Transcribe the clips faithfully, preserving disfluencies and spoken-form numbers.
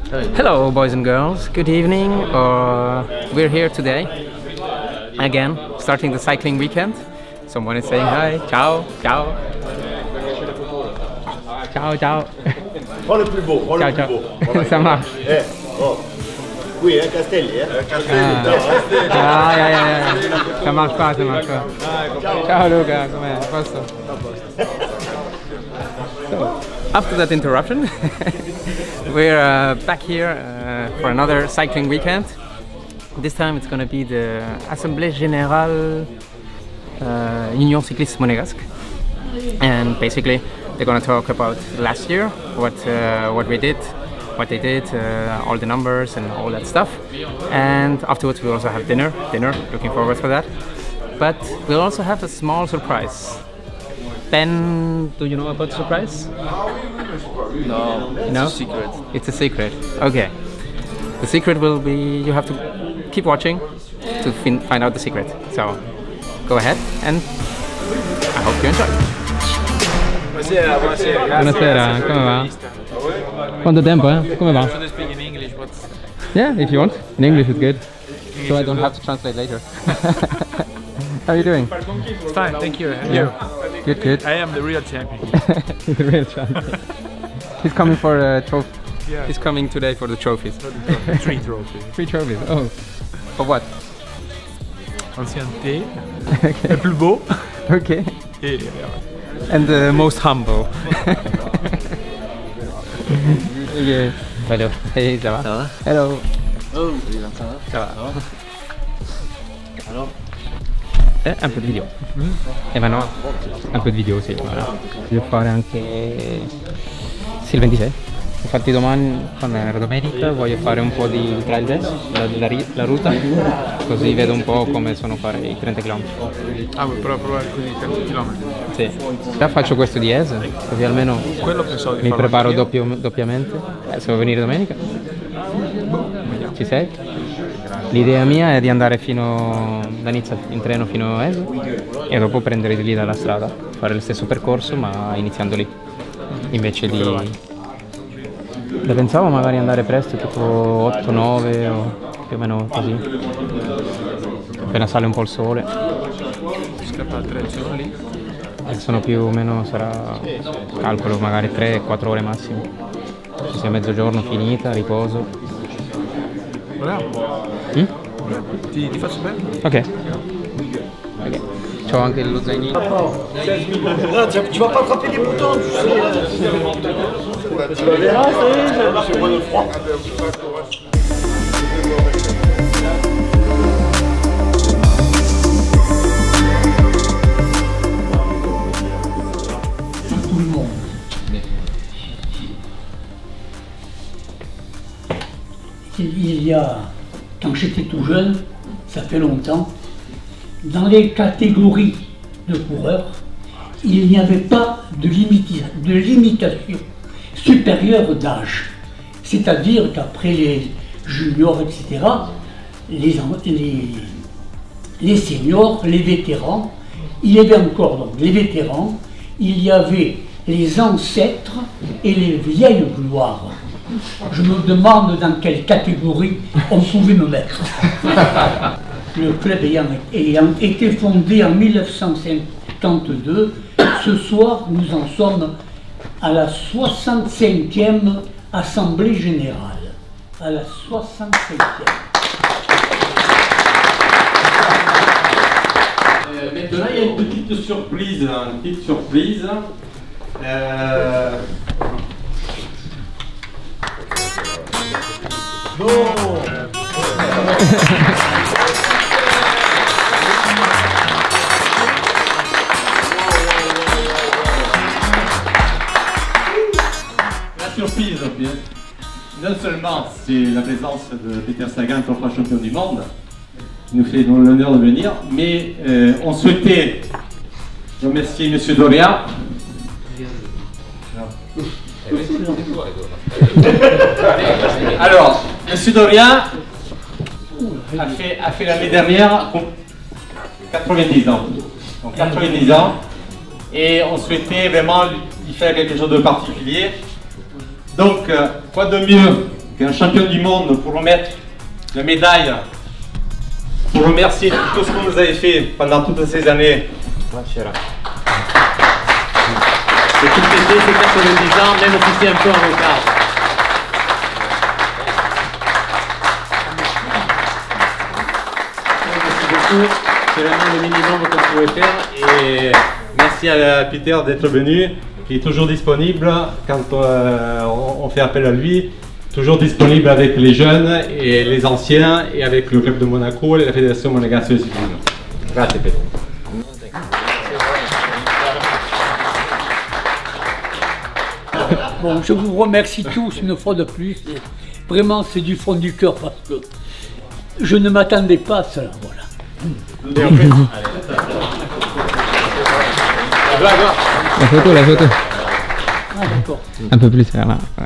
Hello boys and girls, good evening. Uh, we're here today, again, starting the cycling weekend. Someone is saying hi, ciao, ciao. Ciao, ciao. Prends le plus beau, prends ciao, le plus ciao. beau. Ça marche. Eh, oh. Oui, hein, Castelli, hein. Castelli, ah. Ah, yeah, yeah, yeah. Ça marche pas, ça marche pas. Ciao Luca, com'è? Posto? So, after that interruption, we're uh, back here uh, for another cycling weekend. This time it's going to be the Assemblée Générale uh, Union Cycliste Monégasque, and basically they're going to talk about last year, what uh, what we did, what they did, uh, all the numbers and all that stuff. And afterwards we also have dinner. Dinner, looking forward for that. But we'll also have a small surprise. Ben, do you know about the surprise? No, it's no? a secret. It's a secret. Okay. The secret will be, you have to keep watching to fin find out the secret. So, go ahead and I hope you enjoy. Buonasera, buonasera. Buonasera, come va? Quanto tempo, eh? Come va? Should I speak in English? What's... Yeah, if you want. In English is good. So I don't have to translate later. How are you doing? It's fine, thank you. And you? Good, good. I am the real champion. The real champion. He's coming for a trophy. Yeah. He's coming today for the trophies. For the trophy. Three trophies. Three trophies. Oh. For what? Ancienneté. Le plus beau. Okay. Et, and the most humble. Okay. Hello. Hey, ça va? Ça va? Hello. Oh, ça va? Ça va. Alors? Eh, un po' di video. Mm. Eh ma no, un po' di video sì. Voilà. Devo fare anche sì, il ventisei. Infatti domani, quando è domenica, voglio fare un po' di trail dance, la, la, la ruta, così vedo un po' come sono fare i trenta chilometri. Ah, vuoi provare così trenta chilometri? Sì. Già faccio questo di Ese, così almeno Quello pensavo di mi preparo io. doppio, doppiamente. Eh, se vuoi venire domenica. Ci sei? L'idea mia è di andare fino da Nizza in treno fino a Ese e dopo prendere di lì dalla strada, fare lo stesso percorso ma iniziando lì, invece di... La pensavo magari andare presto, tipo otto nove o più o meno così, appena sale un po' il sole. Scappa a tre, sono lì? E sono più o meno, sarà, calcolo magari tre quattro ore massimo, ci sia mezzogiorno finita, riposo. Bravo. Mm? Ti, ti faccio bene? Ok. Ok. C'ho anche lo zainino. Tu vas pas attraper des boutons, tu sais. Tu vas verras, c'est moi le froid. Tout le monde. Il y a, quand j'étais tout jeune, ça fait longtemps, dans les catégories de coureurs, il n'y avait pas de, limita de limitation supérieure d'âge. C'est-à-dire qu'après les juniors, et cetera, les, les, les seniors, les vétérans, il y avait encore donc les vétérans, il y avait les ancêtres et les vieilles gloires. Je me demande dans quelle catégorie on pouvait me mettre. Le club ayant, ayant été fondé en mille neuf cent cinquante-deux, ce soir nous en sommes à la soixante-cinquième Assemblée Générale. À la soixante-cinquième. Euh, maintenant, il y a une petite surprise, une petite surprise. Euh... Non. La surprise, non seulement c'est la présence de Peter Sagan, trois champion du monde, qui nous fait l'honneur de venir, mais euh, on souhaitait remercier M. Doria. Alors, M. Doria a fait, a fait l'année dernière quatre-vingt-dix ans. Donc quatre-vingt-dix ans. Et on souhaitait vraiment lui faire quelque chose de particulier. Donc, euh, quoi de mieux qu'un champion du monde pour remettre la médaille, pour remercier tout ce que vous avez fait pendant toutes ces années. C'est tout fêter ces quatre-vingt-dix ans, même si c'est un peu en retard. Merci beaucoup, c'est vraiment le minimum qu'on pouvait faire et merci à Peter d'être venu, qui est toujours disponible quand euh, on fait appel à lui, toujours disponible avec les jeunes et les anciens et avec le club de Monaco et la fédération monégasque de cyclisme. Grazie Peter. Bon, je vous remercie tous une fois de plus. Et vraiment, c'est du fond du cœur parce que je ne m'attendais pas à cela. Voilà. La photo, la photo. Ah, d'accord. Un peu plus vers là. Ouais.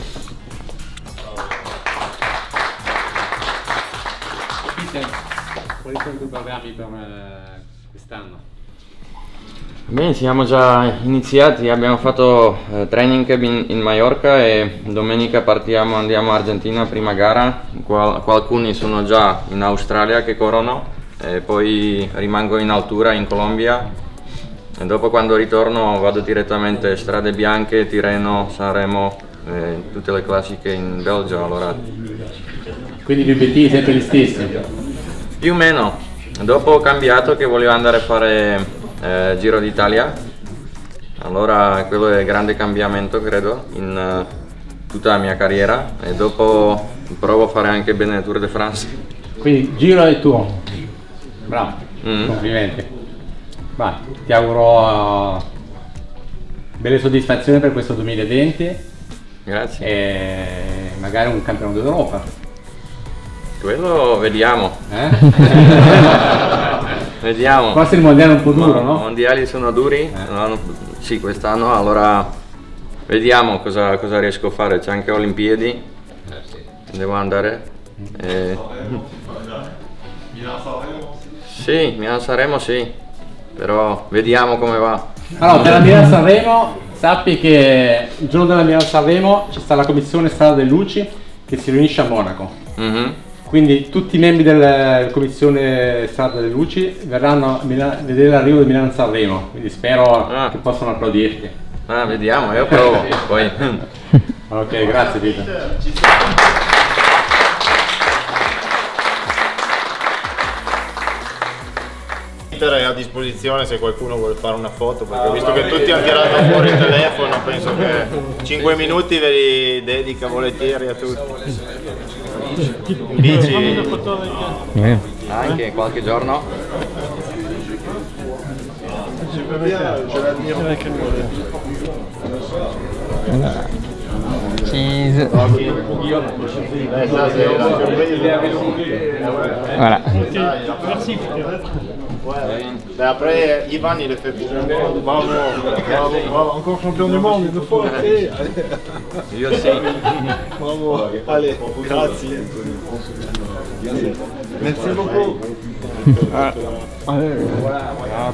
Quali sono i tuoi programmi per quest'anno? Bene, siamo già iniziati, abbiamo fatto eh, training camp in, in Maiorca e domenica partiamo, andiamo a Argentina, prima gara. Qual, alcuni sono già in Australia che corrono e poi rimango in altura in Colombia e dopo quando ritorno vado direttamente Strade Bianche, Tirreno, Sanremo, eh, tutte le classiche in Belgio. Allora... Quindi gli obiettivi sempre gli stessi? Più o meno, dopo ho cambiato che volevo andare a fare Eh, Giro d'Italia, allora quello è il grande cambiamento credo in uh, tutta la mia carriera e dopo provo a fare anche bene il Tour de France. Quindi Giro è tuo, bravo, mm. Complimenti. Vai, ti auguro uh, belle soddisfazioni per questo duemilaventi. Grazie. E magari un campionato d'Europa. Quello vediamo. Eh? Vediamo. Forse il mondiale è un po' duro, no? I mondiali sono duri, eh. no, sì, quest'anno, allora vediamo cosa, cosa riesco a fare. C'è anche Olimpiadi, eh, sì. Devo andare. Eh. Sì, Milano-Sanremo sì, però vediamo come va. Allora, per la Milano-Sanremo sappi che il giorno della Milano-Sanremo ci sta la commissione Strada delle Luci che si riunisce a Monaco. Mm-hmm. Quindi tutti i membri della commissione Strada delle Luci verranno a Mila- vedere l'arrivo di Milano-Sanremo, quindi spero ah. che possano applaudirti. Ah, vediamo, io provo. Poi. Ok, grazie Tito. Peter è a disposizione se qualcuno vuole fare una foto, perché visto che tutti hanno tirato fuori il telefono, penso che cinque minuti ve li dedica volentieri a tutti. In bici eh. Anche qualche giorno. Cheese. Voilà. Merci. Mais après, Ivan il le fait pour bravo, bravo, bravo, encore champion du monde une fois. Io sì. Bravo. Allez, grazie. Merci beaucoup. Ah. Allez. Ah,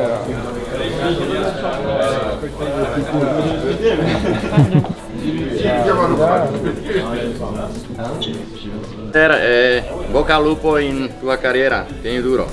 Eh, bocca al lupo in tua carriera, tieni duro.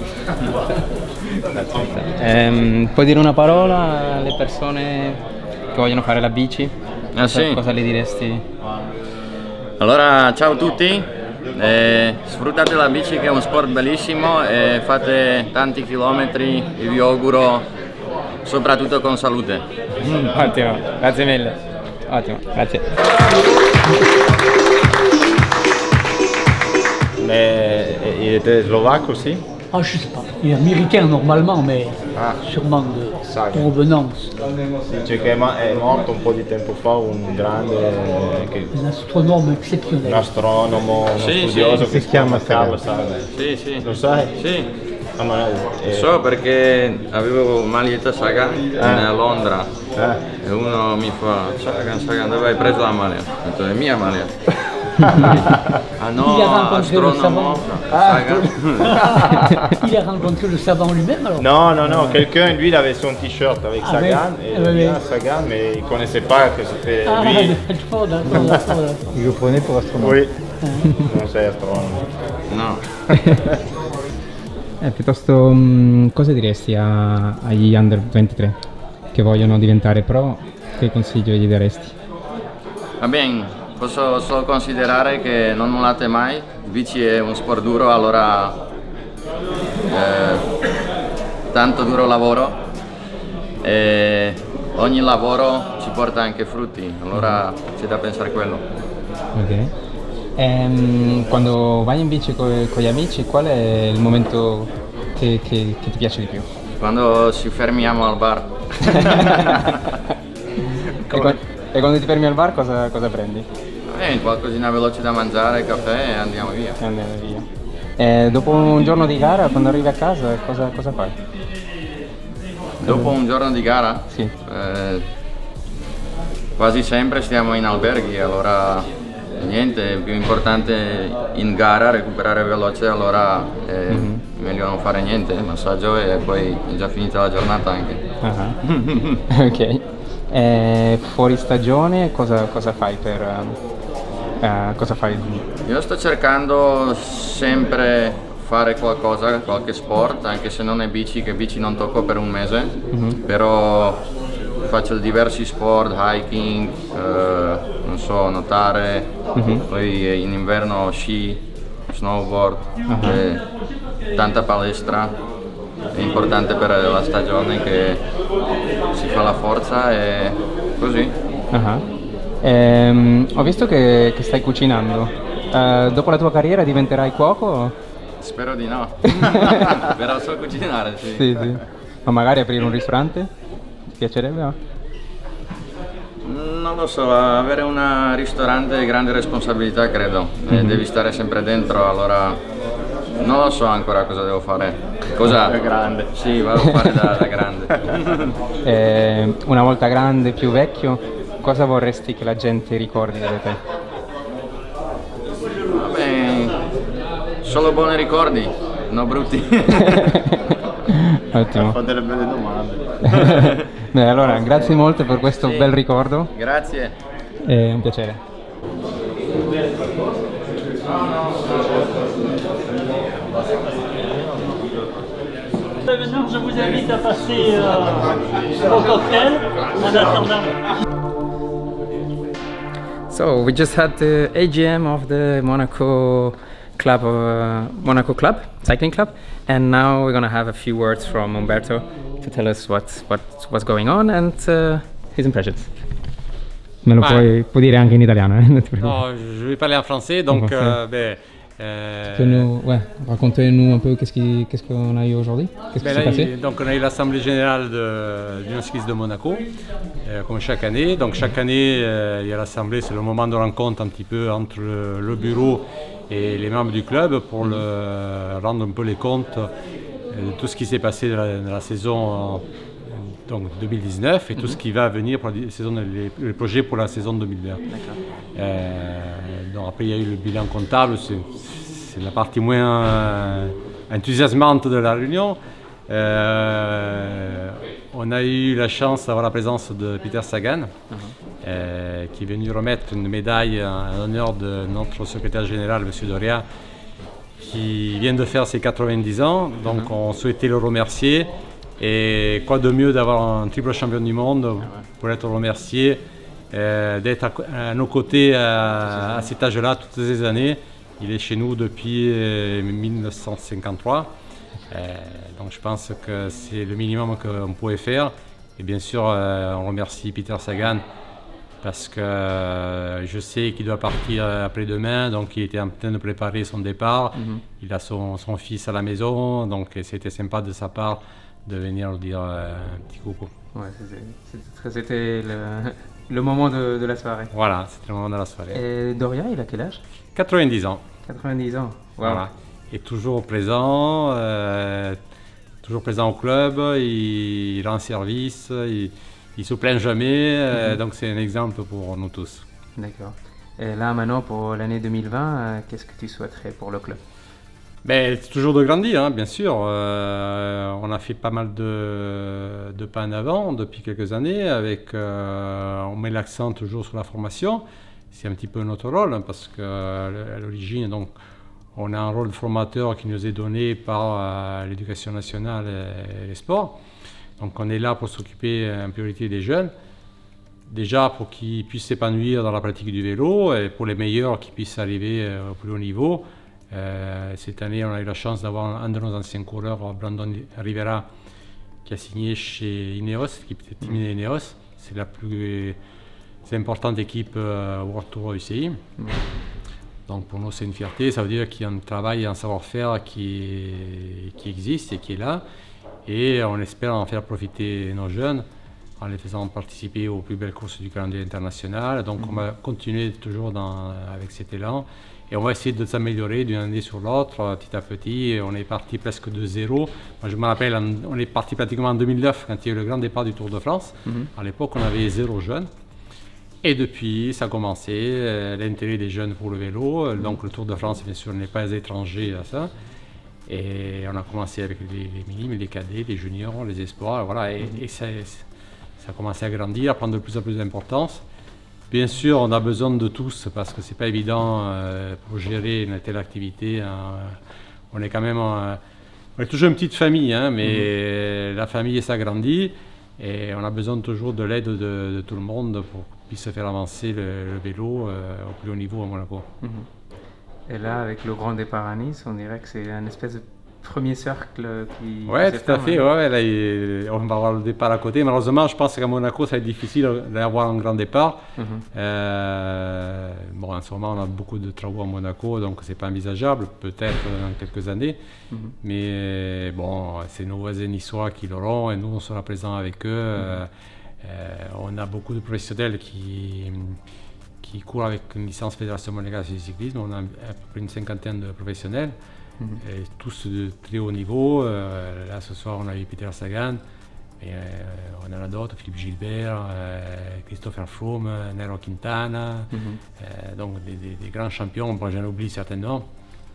Eh, puoi dire una parola alle persone che vogliono fare la bici? Ah, sì. Cosa le diresti? Allora, ciao a tutti, eh, sfruttate la bici che è uno sport bellissimo e fate tanti chilometri e vi auguro soprattutto con salute. Mm, ottimo, grazie mille. Ottimo, grazie. Mais il était slovaque aussi? Ah, je sais pas. Il est américain normalement, mais Ah. sûrement de Saga. provenance. C'è che è morto un po' di tempo fa un grande che, Un astronome un exceptionnel. astronomo, uno Sì, studioso sì. che si chiama Carlo Saga. Sì, sì. Lo sai? Sì. Ah, ma, eh, So perché avevo maglietta Sagan a Londra eh. e uno mi fa Sagan, Sagan, dove hai preso la maglia? Ho detto è mia maglia. Ah non, Il a rencontré le astronomo. savant. Il a rencontré le savant lui-même alors? Non, non, non, quelqu'un, lui, il avait son t-shirt avec Ah, Sagan, oui. et Ah, il oui, aimait oui. Sagan, mais il connaissait pas que c'était Ah, lui. d'accord, d'accord, d'accord, d'accord. Il le prenait pour astronome. Oui, non sei astronomo. No. Eh, piuttosto, mh, cosa diresti a- agli under ventitré che vogliono diventare pro? Che consiglio gli daresti? Va bene, posso solo considerare che non mollate mai, il bici è un sport duro, allora eh, tanto duro lavoro e ogni lavoro ci porta anche frutti, allora c'è da pensare a quello. Ok. Ehm, quando vai in bici con gli amici, qual è il momento che, che- che ti piace di più? Quando ci fermiamo al bar. E, qua- e quando ti fermi al bar cosa, cosa prendi? Eh, qualcosina veloce da mangiare, caffè e andiamo via. E andiamo via. E dopo un giorno di gara, quando arrivi a casa, cosa, cosa fai? Dopo un giorno di gara? Sì. Eh, quasi sempre stiamo in alberghi, allora niente, è più importante in gara recuperare veloce, allora è Mhm. meglio non fare niente, massaggio e poi è già finita la giornata anche. Ah. Ok. E fuori stagione cosa, cosa fai per... ehm, eh, cosa fai? Io sto cercando sempre fare qualcosa, qualche sport, anche se non è bici, che bici non tocco per un mese, però faccio diversi sport, hiking, eh, non so, nuotare, poi in inverno sci, snowboard, e tanta palestra. È importante per la stagione che si fa la forza e così. Ah. Ehm, ho visto che, che stai cucinando. Eh, dopo la tua carriera diventerai cuoco? Spero di no, però so cucinare, sì. Sì, sì. Ma magari aprire un ristorante? Ti piacerebbe? No? Non lo so, avere un ristorante è grande responsabilità, credo. E devi stare sempre dentro, allora non lo so ancora cosa devo fare. Cosa? Da grande. Sì, vado a fare da, da grande. Eh, una volta grande, più vecchio, cosa vorresti che la gente ricordi di te? Vabbè, solo buoni ricordi, no brutti. Ottimo. Fa delle belle domande. Beh, allora, grazie molto per questo Sì. bel ricordo. Grazie. È un piacere. Maintenant, je vous invite à passer euh, au cocktail en attendant. So we just had the A G M of the Monaco club, uh, Monaco club, cycling club, and now we're gonna have a few words from Umberto to tell us what what what's going on and uh, his impressions. Me lo Ouais. puoi, puoi dire anche in italiano, eh? Non ti preoccupare. Non, je vais parler en français, donc En français. euh, ben, euh, Tu peux nous, ouais, racontez-nous un peu qu'est-ce qui- qu'est-ce qu'on a eu aujourd'hui, qu'est-ce qui ben s'est là, passé. il- donc on a eu l'assemblée générale de l'Union cycliste de Monaco, euh, comme chaque année. Donc chaque année, euh, il y a l'assemblée, c'est le moment de rencontre un petit peu entre le, le bureau et les membres du club pour le, rendre un peu les comptes euh, de tout ce qui s'est passé dans la, dans la saison euh, donc deux mille dix-neuf et tout ce qui va venir pour la saison, les, les projets pour la saison deux mille vingt. Euh, donc après il y a eu le bilan comptable, c'est c'est la partie moins euh, enthousiasmante de la réunion. Euh, on a eu la chance d'avoir la présence de Peter Sagan, euh, qui est venu remettre une médaille en l'honneur de notre secrétaire général, M. Doria, qui vient de faire ses quatre-vingt-dix ans. Donc on souhaitait le remercier. Et quoi de mieux d'avoir un triple champion du monde pour être remercié, euh, d'être à, à nos côtés à, à cet âge-là toutes ces années. Il est chez nous depuis euh, mille neuf cent cinquante-trois. Euh, donc je pense que c'est le minimum qu'on pouvait faire. Et bien sûr, euh, on remercie Peter Sagan parce que euh, je sais qu'il doit partir après-demain, donc il était en train de préparer son départ. Mm-hmm. Il a son, son fils à la maison, donc c'était sympa de sa part de venir lui dire euh, un petit coucou. Ouais, c'était le, le moment de, de la soirée. Voilà, c'était le moment de la soirée. Et Doria, il a quel âge? quatre-vingt-dix ans. quatre-vingt-dix ans. Wow. Voilà. Et toujours présent, euh, toujours présent au club, il, il rend service, il, il se plaint jamais, euh, mm-hmm. donc c'est un exemple pour nous tous. D'accord. Et là maintenant pour l'année deux mille vingt, euh, qu'est-ce que tu souhaiterais pour le club? Ben, c'est toujours de grandir, hein, bien sûr. Euh, on a fait pas mal de, de pas en avant depuis quelques années. Avec, euh, on met l'accent toujours sur la formation. C'est un petit peu notre rôle, hein, parce qu'à l'origine, donc, on a un rôle de formateur qui nous est donné par euh, l'éducation nationale et les sports. Donc on est là pour s'occuper en priorité des jeunes. Déjà pour qu'ils puissent s'épanouir dans la pratique du vélo et pour les meilleurs qui puissent arriver euh, au plus haut niveau. Euh, cette année, on a eu la chance d'avoir un de nos anciens coureurs, Brandon Rivera, qui a signé chez Ineos, l'équipe de Team Ineos. C'est la plus importante équipe euh, World Tour U C I. Mmh. Donc pour nous, c'est une fierté. Ça veut dire qu'il y a un travail et un savoir-faire qui, qui existe et qui est là. Et on espère en faire profiter nos jeunes en les faisant participer aux plus belles courses du calendrier international. Donc mmh. on va continuer toujours dans, avec cet élan. Et on va essayer de s'améliorer d'une année sur l'autre, petit à petit. On est parti presque de zéro. Moi, je me rappelle, on est parti pratiquement en deux mille neuf, quand il y a eu le grand départ du Tour de France. Mm-hmm. À l'époque, on avait zéro jeune. Et depuis, ça a commencé, euh, l'intérêt des jeunes pour le vélo. Mm-hmm. Donc le Tour de France, bien sûr, n'est pas étranger à ça. Et on a commencé avec les, les minimes, les cadets, les juniors, les espoirs. Voilà, et, mm-hmm. et ça, ça a commencé à grandir, à prendre de plus en plus d'importance. Bien sûr, on a besoin de tous parce que c'est pas évident euh, pour gérer une telle activité. Hein. On est quand même, euh, on est toujours une petite famille, hein, mais mmh. la famille s'agrandit et on a besoin toujours de l'aide de, de tout le monde pour qu'on puisse faire avancer le, le vélo euh, au plus haut niveau à Monaco. Mmh. Et là, avec le grand départ à Nice, on dirait que c'est un espèce de premier cercle qui... Oui, tout à fait. Ouais. Ouais, là, il, on va avoir le départ à côté. Malheureusement, je pense qu'à Monaco, ça va être difficile d'avoir un grand départ. Mm-hmm. euh, bon, en ce moment, on a beaucoup de travaux à Monaco, donc c'est pas envisageable, peut-être dans quelques années. Mm-hmm. Mais bon, c'est nos voisins niçois qui l'auront et nous, on sera présents avec eux. Mm-hmm. euh, on a beaucoup de professionnels qui, qui courent avec une licence Fédération monégasque du cyclisme. On a à peu près une cinquantaine de professionnels. Mm-hmm. Et tous de très haut niveau. Euh, là ce soir on a eu Peter Sagan, et, euh, on en a d'autres, Philippe Gilbert, euh, Christopher Froome, Nairo Quintana, mm-hmm. euh, donc des, des, des grands champions, bon, j'en oublie certainement,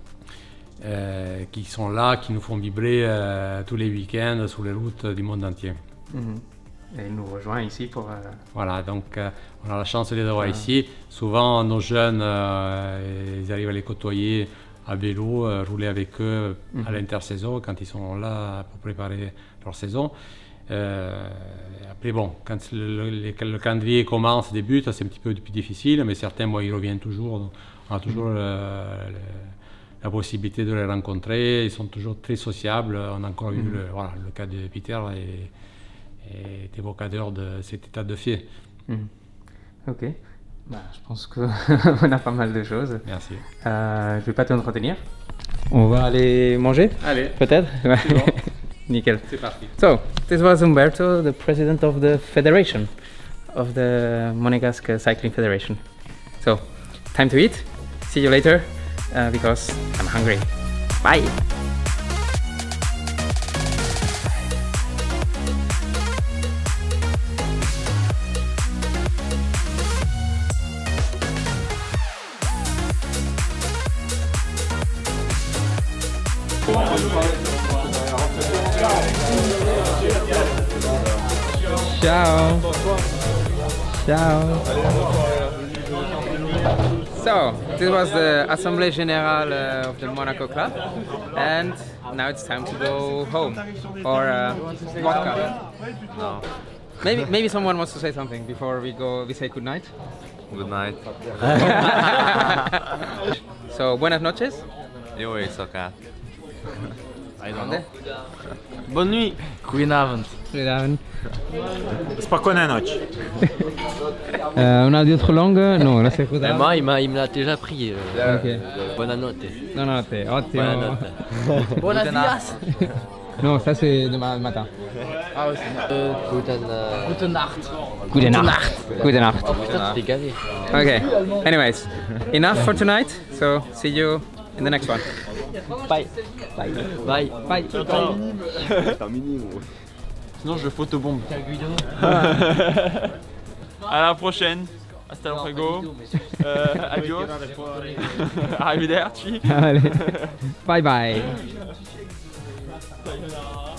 euh, qui sont là, qui nous font vibrer euh, tous les week-ends sur les routes du monde entier. Mm-hmm. Et ils nous rejoignent ici pour... Euh... Voilà, donc euh, on a la chance de les avoir ah. ici. Souvent nos jeunes, euh, ils arrivent à les côtoyer à vélo, euh, rouler avec eux mmh. à l'intersaison quand ils sont là pour préparer leur saison. Euh, après bon, quand le, le, le calendrier commence, débute, c'est un petit peu plus difficile, mais certains, moi, ils reviennent toujours. Donc on a toujours mmh. le, le, la possibilité de les rencontrer. Ils sont toujours très sociables. On a encore mmh. vu le, voilà, le cas de Peter et, et évocateur de cet état de fait. Mmh. Ok. Bah, je pense qu'on a pas mal de choses. Merci. Euh, je vais pas t'entretenir. On va aller manger. Allez. Peut-être. C'est bon. Nickel. C'est parti. So, this was Umberto, the president of the federation, of the Monegasque Cycling Federation. So, time to eat. See you later, uh, because I'm hungry. Bye. Ciao. Ciao. So, this was the Assemblée Générale uh, of the Monaco Club, and now it's time to go home. Or uh, vodka. No. Maybe, maybe someone wants to say something before we go. We say good night. Good night. So, buenas noches. Jo, it's okay. I don't know. Bonne nuit. Goedenavond. Goedenavond. Spokojna noc. Euh, on a d'autres langues? Non, là c'est Eh, moi, il, m'a, il me l'a déjà pris. Euh, Ok. Buonanotte. Non, non, t'es. Oh, t'es. Buonanotte. Buonasera. Non, ça c'est demain matin. Ah, ouais, c'est euh, Guten, euh... Guten Nacht. Gute Nacht. Gute Nacht. Oh putain, tu t'es gavé. Okay. Anyways, enough for tonight. So, see you in the next one. Bye. Bye. Bye. Bye. C'est un mini, gros. Sinon, je photobombe. À la prochaine. hasta luego, uh, adios, arrivederci. Allez. Bye bye. Sayonara.